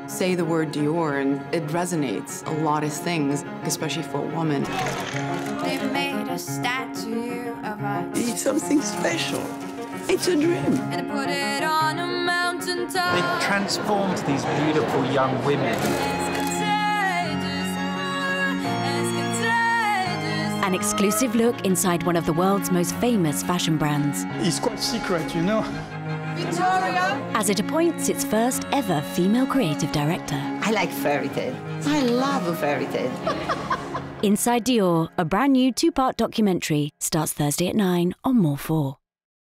say the word Dior and it resonates a lot of things, especially for a woman. They made a statue of us. It's something special. It's a dream. And put it on a mountain top. They transformed these beautiful young women. An exclusive look inside one of the world's most famous fashion brands. It's quite secret, you know. Victoria! As it appoints its first ever female creative director. I like fairy tale. I love a fairy tale. Inside Dior, a brand new 2-part documentary, starts Thursday at 9 on More4.